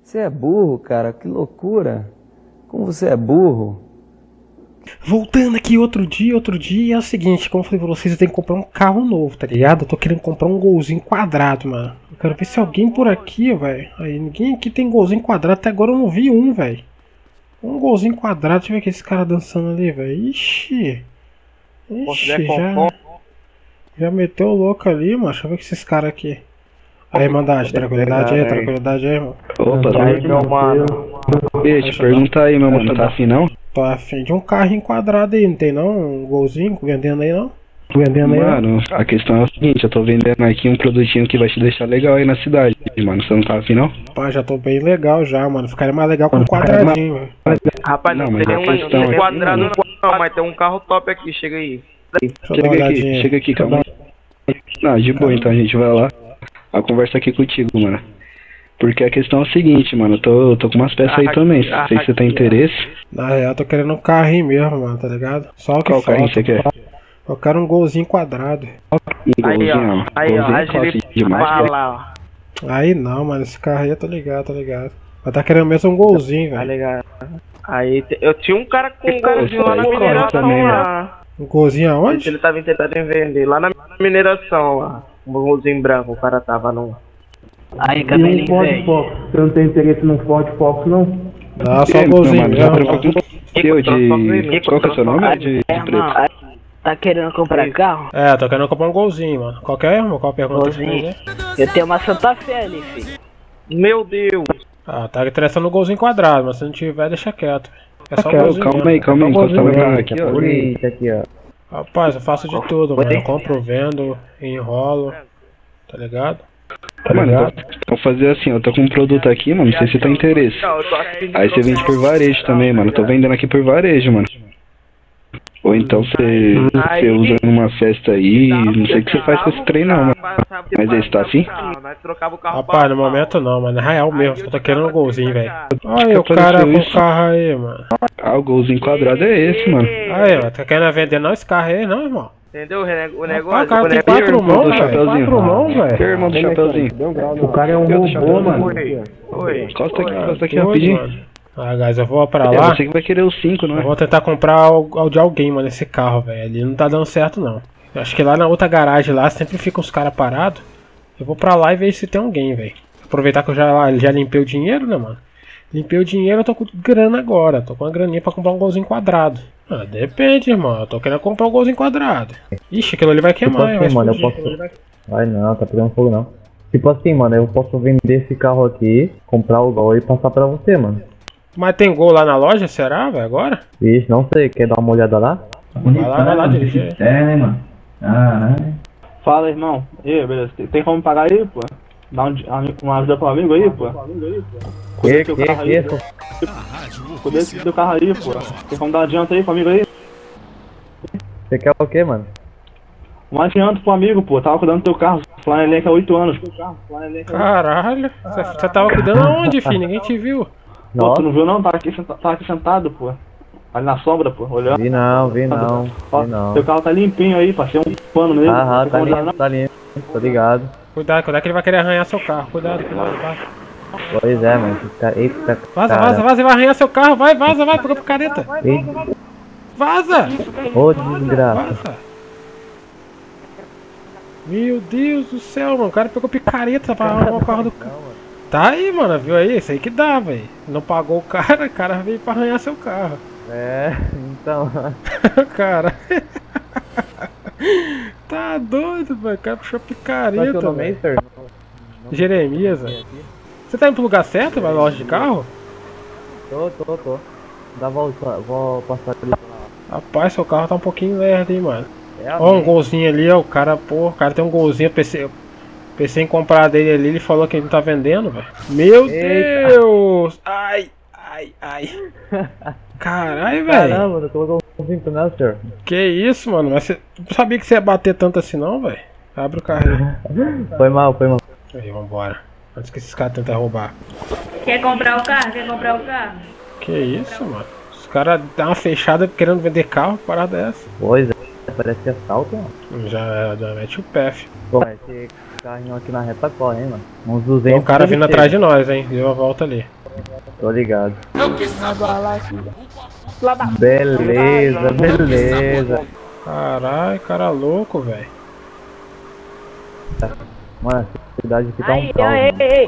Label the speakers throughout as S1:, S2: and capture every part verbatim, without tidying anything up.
S1: Você é burro, cara, que loucura. Como você é burro.
S2: Voltando aqui outro dia, outro dia, é o seguinte, como eu falei pra vocês, eu tenho que comprar um carro novo, tá ligado? Eu tô querendo comprar um golzinho quadrado, mano. Eu quero ver se alguém por aqui, velho. Aí, ninguém aqui tem golzinho quadrado, até agora eu não vi um, velho. Um golzinho quadrado, deixa eu ver aquele cara dançando ali, velho. Ixi. Ixi, já... Já meteu o louco ali, mano. Deixa eu ver com esses caras aqui. Aí, Irmandade, tranquilidade aí, tranquilidade aí, mano.
S3: Opa, tá aí, meu mano. Deixa, pergunta aí, meu mano, tá afim não?
S2: Tô afim de um carro enquadrado aí, não tem não? Um golzinho vendendo aí não? Vendendo aí
S3: Mano, não? A questão é o seguinte, eu tô vendendo aqui um produtinho que vai te deixar legal aí na cidade, mano. Você não tá afim não?
S2: Pá, já tô bem legal já, mano. Ficaria mais legal com um quadradinho, velho.
S4: Rapaz, não,
S3: Não, mas
S4: tem
S3: a
S4: um,
S3: questão
S4: um
S3: é-
S4: quadrado não, mas tem um carro top aqui, chega aí.
S2: Deixa eu dar
S3: Chega
S2: uma
S3: aqui,
S2: olhadinha.
S3: chega aqui, calma aí. Não, de boa, então a gente vai lá. A conversa aqui contigo, mano. Porque a questão é o seguinte, mano, eu tô, tô com umas peças aí também. Não sei se você tem interesse.
S2: Na real, tô querendo um carrinho mesmo, mano, tá ligado? Só o que
S3: Qual carrinho
S2: falta.
S3: você quer?
S2: Eu quero um golzinho quadrado.
S3: Um
S4: Aí,
S3: golzinho,
S4: ó. Aí, ó.
S3: golzinho
S4: Agilei
S3: fácil demais.
S4: pra lá,
S2: Aí não, mano, esse carro aí eu tô ligado, tô ligado. Mas tá querendo mesmo um golzinho,
S4: ó. Tá
S2: velho.
S4: ligado? Aí, te- eu tinha um cara com um
S3: Cara,
S4: golzinho lá na
S3: isso aí
S4: mineração
S3: também,
S4: lá.
S2: Um golzinho aonde?
S4: Ele tava tentando vender lá na mineração lá. Um golzinho branco, o cara tava no...
S5: Aí,
S6: E um
S5: cabelinho,
S6: Ford
S5: velho.
S6: Focus. Você não tem interesse num Ford Focus, não?
S2: Não, só
S3: É,
S2: um golzinho
S3: mano, já
S2: mesmo.
S3: trocou com o seu de... Qual que é o seu nome? De, de
S5: É,
S3: preto.
S5: irmão, tá querendo comprar carro?
S2: É, tô querendo comprar um golzinho, mano. Qualquer, irmão? Qual a pergunta que você
S5: Golzinho.
S2: fez, né?
S5: Eu tenho uma Santa Fé ali, filho.
S4: Meu Deus!
S2: Ah, tá interessando no golzinho quadrado, mas se não tiver, deixa quieto. É só um
S3: Calma,
S2: golzinho.
S3: calma aí, calma aí, encosta no carro aqui, ó.
S6: Bonito aqui, ó.
S2: Rapaz, eu faço de tudo, mano. Eu compro, vendo, enrolo, tá ligado?
S3: Mano, eu vou fazer assim, eu tô com um produto aqui, mano, não sei se tem interesse.
S4: Não, eu tô aqui.
S3: Aí você vende por varejo também, mano. Eu tô vendendo aqui por varejo, mano. Ou então você, você usa numa festa aí, não sei o que você faz com esse trem não, mano. Mas aí, você tá afim?
S4: Nós trocava o carro.
S2: Rapaz, no momento não, mas na real mesmo, só tô querendo um golzinho, velho. Olha o cara com o carro aí, mano.
S3: Ah, o golzinho quadrado é esse, mano.
S2: Aí, mano, tá querendo vender não esse carro aí, não, irmão?
S4: Entendeu o rene- o
S2: Rapaz,
S4: negócio?
S2: o cara
S4: O
S2: tem
S4: negócio-
S2: quatro mãos,
S3: do
S2: velho.
S3: chapeuzinho.
S2: Quatro mãos,
S3: Seu
S2: velho.
S3: irmão do chapeuzinho.
S6: O cara é um
S3: Eu do
S6: robô,
S3: chapeuzinho.
S6: mano.
S4: Oi, oi.
S3: Encosta aqui, encosta aqui
S2: Doido,
S3: rapidinho.
S2: mano. Ah, guys, eu vou pra
S3: É
S2: lá.
S3: você que vai querer os cinco, não
S2: Eu
S3: é?
S2: vou tentar comprar o, o de alguém, mano, esse carro, velho. Ali não tá dando certo, não. Eu acho que lá na outra garagem lá sempre ficam os caras parados. Eu vou pra lá e ver se tem alguém, velho. Aproveitar que eu já, já limpei o dinheiro, né, mano? Limpei o dinheiro, eu tô com grana agora. Tô com uma graninha pra comprar um golzinho quadrado. Ah, depende, irmão. Eu tô querendo comprar um golzinho quadrado. Ixi, aquilo ali vai
S6: Tipo
S2: queimar, vai
S6: assim, mano, eu
S2: explodir.
S6: posso... Vai não, tá pegando fogo não. Tipo assim, mano, eu posso vender esse carro aqui, comprar o gol e passar pra você, mano.
S2: Mas tem gol lá na loja, será, velho, agora?
S6: Ixi, não sei, quer dar uma olhada lá?
S2: Vai lá, vai lá dirigir.
S7: É, né, mano? Caralho.
S8: Fala, irmão. E aí, beleza? Tem, tem como pagar aí, pô? Dá um, uma ajuda pro amigo aí, pô? Cuida
S6: Que,
S8: do
S6: que,
S8: carro aí,
S6: que?
S8: pô. Cuida do carro aí, pô. Tem como dar um adianto aí pro amigo aí?
S6: Você quer o que, mano?
S8: Um adianto pro amigo, pô. Tava cuidando do teu carro. Flanelenca há oito anos.
S2: Caralho. Você tava cuidando aonde, filho? Ninguém te viu.
S8: Pô, tu
S6: Nossa,
S8: não viu não? Tava aqui, senta- tava aqui sentado, pô. Ali na sombra, pô. Olhando.
S6: vi não, vi não,
S8: Ó,
S6: vi não.
S8: teu carro tá limpinho aí, parceiro. Um pano nele.
S6: Aham,
S8: Tem
S6: tá
S8: como dar,
S6: limpo,
S8: não?
S6: tá limpo, tô ligado.
S2: Cuidado, cuidado que ele vai querer arranhar seu carro. Cuidado, cuidado, vai.
S6: Pois é, mano, esse cara... Eita,
S2: Vaza,
S6: cara.
S2: vaza, vaza, ele vai arranhar seu carro. Vai, vaza, vai, pegou picareta.
S6: Eita,
S2: Vaza!
S6: ô desgraça.
S2: Vaza! Meu Deus do céu, mano. O cara pegou picareta pra arrumar o carro do cara. Tá aí, mano. Viu aí? Isso aí que dá, velho. Não pagou o cara, o cara veio pra arranhar seu carro.
S6: É, então...
S2: Cara. Tá doido, velho. O cara puxou picareta, velho.
S6: sir?
S2: Jeremias, velho. Você tá indo pro lugar certo, vai na loja de carro?
S6: Tô, tô, tô. Dá volta, vou passar ali.
S2: Rapaz, seu carro tá um pouquinho lerdo, hein, mano.
S6: É
S2: Ó, um golzinho ali, ó. O cara, pô, o cara tem um golzinho. Eu pensei, eu pensei em comprar dele ali. Ele falou que ele não tá vendendo, velho. Meu
S6: Eita.
S2: Deus! Ai, ai, ai. Caralho, velho.
S6: Caramba, eu tô com cinco, né, senhor?
S2: Que isso, mano? Mas você não sabia que você ia bater tanto assim, não, velho? Abre o carro aí.
S6: Foi mal, foi mal.
S2: Aí, vambora. Antes que esses caras tentem roubar.
S9: Quer comprar o carro? Quer comprar o carro?
S2: Que isso, mano? Os caras dão uma fechada querendo vender carro, parada é essa.
S6: Pois é. Parece que é assalto, mano.
S2: Já, já mete o pé, filho.
S6: Pô, esse carrinho aqui na reta corre, hein, mano. Uns duzentos.
S2: Tem um cara vindo atrás de nós, hein. Deu a volta ali.
S6: Tô ligado. Beleza, beleza.
S2: Caralho, cara louco, velho.
S6: Mano, a cidade aqui tá um
S9: Aí,
S6: caos,
S9: ei,
S6: mano.
S9: ei, ei.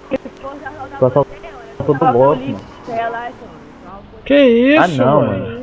S6: Tô assaltando todo louco, mano.
S2: Que isso,
S6: Ah, não,
S2: mano?
S6: mano.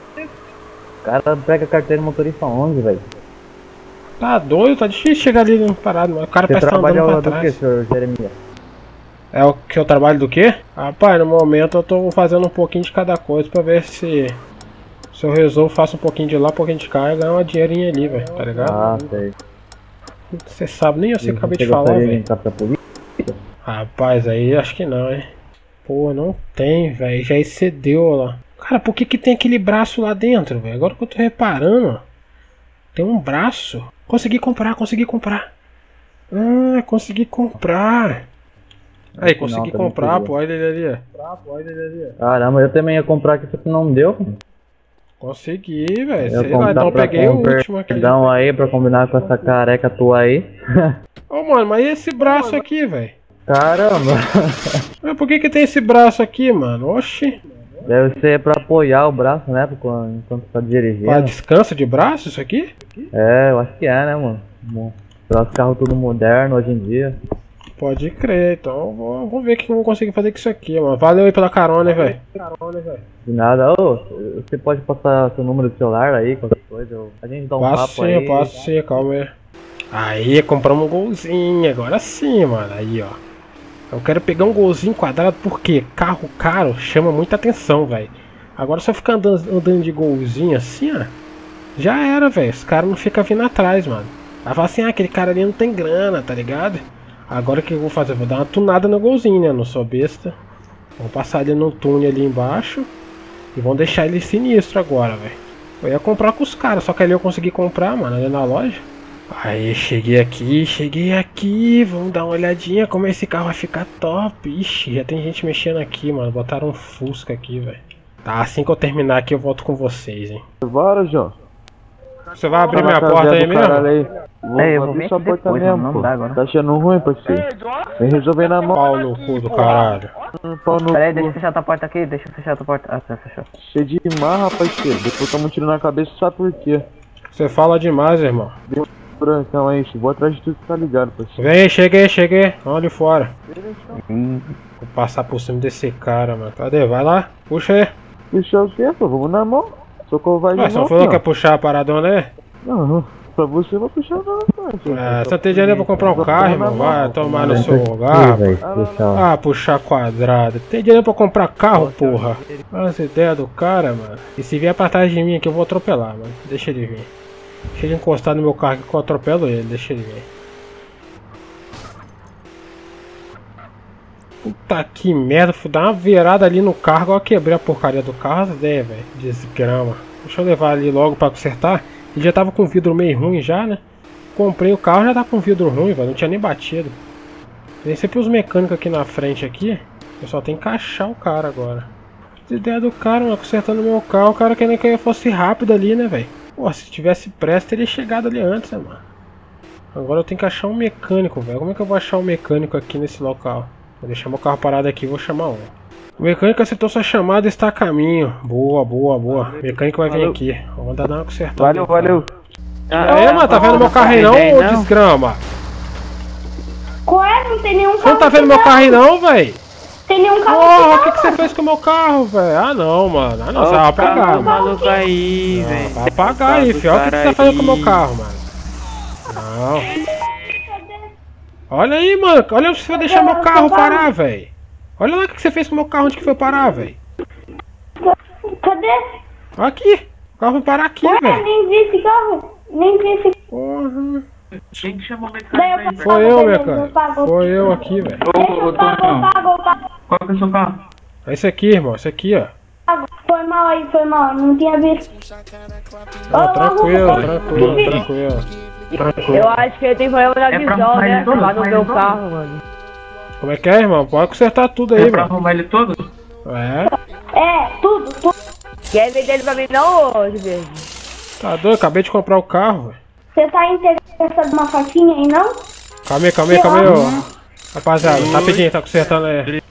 S6: O cara pega carteira de motorista onde, velho?
S2: Tá doido, tá difícil chegar ali no parado, mas o cara
S6: Você
S2: parece que tá
S6: trabalha
S2: andando pra
S6: do que,
S2: trás.
S6: senhor Jeremias?
S2: É o que eu trabalho do quê? Rapaz, no momento eu tô fazendo um pouquinho de cada coisa pra ver se... Se eu resolvo, faço um pouquinho de lá, um pouquinho de cá e ganho uma dinheirinha ali, velho, tá ligado?
S6: Ah, sei.
S2: Você sabe, nem eu sei o que eu acabei de
S6: Você
S2: falar,
S6: gostaria de
S2: velho.
S6: entrar pra polícia?
S2: Rapaz, aí acho que não, hein. Pô, não tem, velho, já excedeu lá. Cara, por que que tem aquele braço lá dentro, velho? Agora que eu tô reparando, tem um braço. Consegui comprar, consegui comprar. Ah, consegui comprar. Aí, consegui
S6: Não,
S2: comprar,
S6: também
S2: pô, olha ele ali. ó.
S6: Caramba, eu também ia comprar aqui, só que não deu.
S2: Consegui, velho,
S6: Eu
S2: sei lá, então eu
S6: pra
S2: peguei o
S6: comprar
S2: último aqui.
S6: perdão aí pra combinar com essa careca tua aí.
S2: Ô, mano, mas e esse braço aqui, velho?
S6: Caramba.
S2: Mas por que que tem esse braço aqui, mano? Oxi.
S6: Deve ser pra apoiar o braço, né? Enquanto enquanto tá dirigindo.
S2: Pra descanso de braço isso aqui?
S6: É, eu acho que é, né, mano? Bom, os carros tudo moderno hoje em dia.
S2: Pode crer, então eu vou, vamos ver o que eu vou conseguir fazer com isso aqui, mano. Valeu aí pela carona, velho.
S6: De nada. Ô, você pode passar seu número de celular aí, qualquer coisa. eu- A gente dá um
S2: Passo
S6: papo
S2: sim,
S6: aí.
S2: passo sim, calma aí. Aí, compramos um golzinho, agora sim, mano. Aí, ó. Eu quero pegar um golzinho quadrado porque carro caro chama muita atenção, velho. Agora se eu ficar andando, andando de golzinho assim, ó, já era, velho. Os caras não ficam vindo atrás, mano. Vai falar assim, ah, aquele cara ali não tem grana, tá ligado? Agora o que eu vou fazer? Eu vou dar uma tunada no golzinho, né? Eu não sou besta. Vamos passar ele no túnel ali embaixo. E vamos deixar ele sinistro agora, velho. Eu ia comprar com os caras, só que ali eu consegui comprar, mano, ali na loja. Aí, cheguei aqui, cheguei aqui. Vamos dar uma olhadinha como esse carro vai ficar top. Ixi, já tem gente mexendo aqui, mano. Botaram um Fusca aqui, velho. Tá, assim que eu terminar aqui eu volto com vocês, hein.
S10: Bora, João.
S2: Você vai abrir minha porta aí mesmo?
S10: Aí. Vou,
S6: É, eu
S10: vou
S6: vou
S10: abrir
S6: vir
S10: sua
S6: aqui
S10: porta
S6: depois,
S10: mesmo,
S6: não
S10: pô.
S6: dá agora.
S10: Tá achando ruim, parceiro? Vem resolver na mão.
S2: Pau no cu do caralho.
S10: Pau no
S6: Pera aí,
S10: cu.
S6: deixa eu fechar tua porta aqui, deixa eu fechar tua porta. Ah, tá, fechou.
S10: Cheio de marra, parceiro. Depois toma um tiro na cabeça, sabe por quê?
S2: Você fala demais, irmão.
S10: Brancão aí, vou atrás de tudo que tá ligado, parceiro.
S2: Vem, cheguei, cheguei. Olha de fora. Vou passar por cima desse cara, mano. Cadê? Vai lá, puxa aí.
S10: Puxar o quê, pô? Vamos na mão. Sou covarde
S2: Ué,
S10: não,
S2: só falou que
S10: não.
S2: ia puxar a paradona aí?
S10: Não, não. Pra você eu vou puxar não, parceiro.
S2: Ah, você tem dinheiro pra comprar um carro, irmão? Vai tomar no seu
S6: Ih,
S2: lugar.
S6: velho, deixa eu-
S2: Ah, puxar quadrado. Tem dinheiro pra comprar carro, porra. Olha essa ideia do cara, mano. E se vier pra trás de mim aqui eu vou atropelar, mano. Deixa ele vir. Deixa ele encostar no meu carro aqui que eu atropelo ele. Deixa ele vir. Puta que merda. Fui dar uma virada ali no carro. Eu quebrei a porcaria do carro. Né, velho? Desgrama. Deixa eu levar ali logo pra consertar. Ele já tava com o vidro meio ruim já, né? Comprei o carro, já tá com vidro ruim, velho. Não tinha nem batido. Tem sempre os mecânicos aqui na frente aqui. Eu só tenho que achar o cara agora. Que ideia do cara, mano, consertando meu carro. O cara querendo que eu fosse rápido ali, né, velho? Pô, se tivesse pressa, teria chegado ali antes, né, mano? Agora eu tenho que achar um mecânico, velho. Como é que eu vou achar um mecânico aqui nesse local? Vou deixar meu carro parado aqui e vou chamar um. O mecânico acertou sua chamada e está a caminho. Boa, boa, boa. O mecânico vai vir aqui. Vamos dar uma consertada.
S10: Valeu, valeu.
S2: Aí, mano, tá vendo meu carro aí não, ô desgrama?
S9: Qual é? Não tem nenhum carro.
S2: Você não tá vendo meu carro aí não, velho?
S9: Tem nenhum carro.
S2: Porra, o que, que você fez com o meu carro, velho? Ah não, mano. Ah não, você vai apagar, mano.
S5: Maluco aí, velho.
S2: Vai apagar aí, filho. Olha o que, que você tá fazendo com o meu carro, mano. Não. Olha aí, mano. Olha onde você vai deixar meu carro parar, velho. Olha lá o que você fez com o meu carro, onde que foi parar, velho.
S9: Cadê?
S2: Aqui. O carro vai parar aqui,
S9: Ué,
S2: velho.
S9: nem vi esse carro. Nem vi esse
S2: Porra.
S8: Quem que chamou o
S9: Daí eu
S8: mecânico aí,
S9: pago,
S2: Foi eu,
S9: beleza,
S2: mecânico.
S9: eu pago.
S2: Foi eu aqui, velho.
S9: Deixa eu pago, eu pago, eu pago.
S8: Qual que é o seu carro?
S2: Esse aqui, irmão. Esse aqui, ó.
S9: Foi mal aí, foi mal. Não tinha visto.
S2: Não,
S9: Ô,
S2: tranquilo,
S9: maluco,
S2: tranquilo,
S9: foi-
S2: tranquilo.
S5: Eu acho que ele tem problema na
S8: É pra
S5: visão,
S8: arrumar
S5: né?
S8: ele todo?
S5: Lá no
S8: Arrumar
S5: meu
S8: ele todo?
S5: carro, mano.
S2: Como é que é, irmão? Pode consertar tudo aí,
S8: É pra
S2: mano.
S8: arrumar ele todo?
S2: É.
S9: É, tudo, tudo.
S5: Quer vender ele pra mim não, ô, de verde?
S2: Tá doido? Acabei de comprar o carro, velho.
S9: Você tá interessado numa faquinha aí, não?
S2: Calma aí, calma aí, calma aí, ô. Rapaziada, rapidinho, tá consertando aí.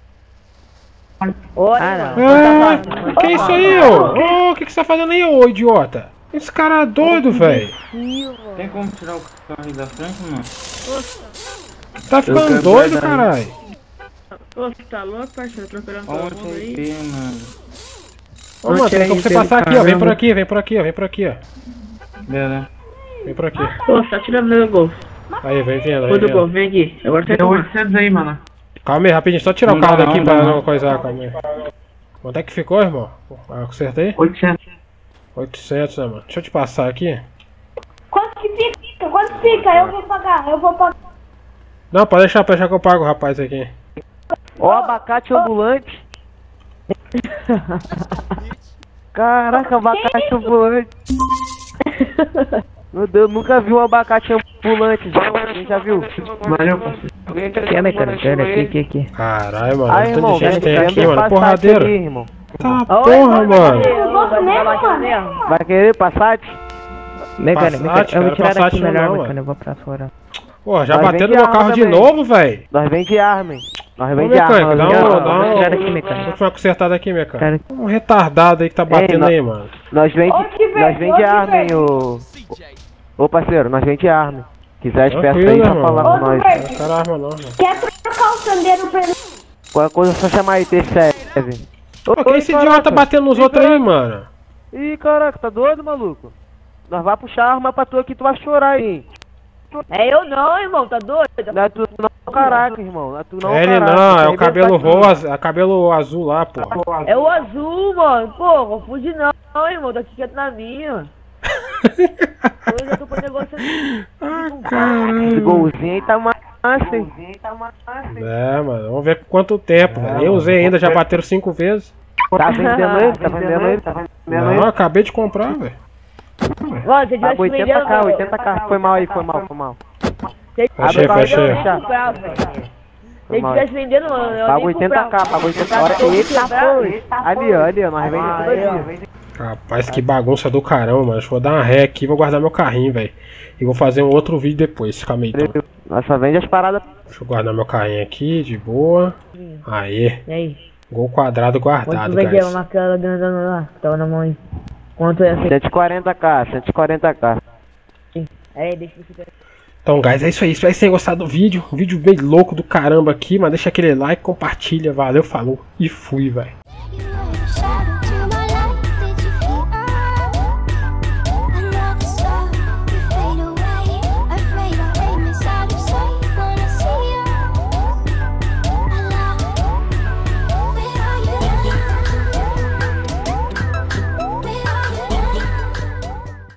S5: Oi,
S2: É, que isso aí, ô? Ô, o que que você tá fazendo aí, ô idiota? Esse cara é doido, velho.
S8: Tem como tirar o carro aí da frente, mano?
S2: Tá ficando doido, caralho.
S5: Ô, você tá louco, parceiro? Procurando todo mundo aí.
S8: mano.
S2: Ô, mano, tem como você passar aqui, ó. Vem por aqui, vem por aqui, ó. Vem por aqui, ó.
S8: Beleza.
S2: Vem por aqui.
S5: Ô, você tá tirando meu gol.
S2: Aí, vem vindo,
S5: Ô,
S2: vem
S5: do gol,
S2: vindo.
S5: vem aqui. Agora tem
S8: Deu oitocentos aí, mano.
S2: Calma aí, rapidinho. Só tirar o
S8: Não
S2: carro
S8: dá,
S2: daqui
S8: não,
S2: pra
S8: não.
S2: não coisar, calma aí. Quanto é que ficou, irmão? Ah, consertei?
S8: oitocentos.
S2: oitocentos, né, mano? Deixa eu te passar aqui.
S9: Quanto que fica? Quanto fica? Eu vou pagar, eu vou pagar.
S2: Não, pode deixar, pode deixar que eu pago o rapaz aqui.
S4: Ó, abacate ambulante. Caraca, abacate ambulante. Meu Deus, nunca vi um abacate ambulante. Já, alguém já viu?
S8: Valeu, parceiro.
S5: Aqui é mecânica, aqui, aqui, aqui.
S2: Caralho, mano.
S4: Aí,
S2: Tanto
S4: irmão,
S2: de gente tem
S4: vem-
S2: aqui,
S4: vem
S2: mano.
S4: Passat
S2: Porradeiro.
S4: aí, irmão.
S2: Tá porra, mano.
S9: Eu gosto mesmo, mano.
S4: Vai querer Passat?
S5: Mecânica,
S2: Passat,
S5: mecânica. Eu vou
S2: cara,
S5: tirar
S2: Passat
S5: daqui
S2: não,
S5: melhor,
S2: mano.
S5: mecânica. Eu vou pra fora.
S2: Pô, já
S4: Nós
S2: bateu no
S4: vende
S2: meu
S4: arma
S2: carro de
S4: também.
S2: novo, velho.
S4: Nós vende arma, hein? Nós
S2: Ô,
S4: vende arma.
S2: mecânico, dá
S4: nós vende
S2: um,
S4: arma.
S2: dá um...
S5: Tirar daqui, mecânico.
S2: Deixa eu consertar daqui, mecânico.
S5: Cara,
S2: Um retardado aí que tá batendo
S4: Ei,
S2: aí, mano.
S4: Nós vende,
S9: Ô, Tiver,
S4: nós
S9: ô,
S4: vende arma, hein,
S9: Tiver.
S4: ô... Ô, parceiro, nós vende arma. Quiser as peças
S2: Tranquilo,
S4: aí, só
S2: irmão.
S4: falar com
S9: Ô,
S4: nós.
S9: Tiver.
S2: Não quero arma não, mano.
S9: Quer trocar o sandeiro pra mim?
S4: Qualquer coisa é só chamar aí, T sete.
S2: Pô, quem é esse idiota batendo nos outros aí, mano?
S4: Ih, caraca, tá doido, maluco? Nós vai puxar a arma pra tu aqui, tu vai chorar, hein?
S5: é eu não, irmão, tá doido?
S4: Não é tu não, caraca, irmão. Não é tu não,
S2: É ele
S4: caraca.
S2: não, é
S4: Isso
S2: o
S4: aí
S2: cabelo
S4: mesmo tá aqui.
S2: rosa, é cabelo azul lá, pô.
S5: É o azul, mano. Pô, confunde não, não, irmão. Tá aqui quieto na minha. Eu já tô pra negociar.
S2: Ah,
S4: Esse
S2: caralho.
S4: golzinho aí tá massa, hein?
S2: É, mano, vamos ver com quanto tempo, velho. Eu usei ainda, já bateram cinco vezes.
S4: Tá vendendo ele? Tá vendendo ele? Tá vendendo
S2: Não,
S4: ele?
S2: acabei de comprar, velho.
S5: Mano, se
S4: Tá
S5: tivesse
S4: oitenta
S5: vendendo,
S4: k, oitenta k. Foi mal aí, foi mal, foi mal.
S5: Se
S2: Fechei,
S4: Abre
S2: fechei.
S4: pra deixar.
S5: Se ele tivesse vendendo, mano, eu
S4: Paga
S5: nem
S4: oitenta k,
S5: comprava.
S4: paga oitenta k. Olha, eita, foi. Ali, ó, ali, ó. Nós vendemos tudo aqui, ó.
S2: Rapaz, que bagunça do caramba, mano. Deixa eu dar uma ré aqui e vou guardar meu carrinho, velho. E vou fazer um outro vídeo depois, calma aí, então.
S4: Nós só vende as paradas.
S2: Deixa eu guardar meu carrinho aqui, de boa. Aí,
S5: E aí?
S2: gol quadrado
S5: Quanto
S2: guardado,
S5: tu vendeu
S2: guys.
S5: naquela grandona lá? Que tava na mão aí. Quanto é essa?
S4: cento e quarenta k, cento e quarenta k.
S5: É, deixa eu ficar.
S2: Então, guys, é isso aí. Espero que vocês tenham gostado do vídeo. Um vídeo bem louco do caramba aqui, mas deixa aquele like, compartilha. Valeu, falou e fui, velho.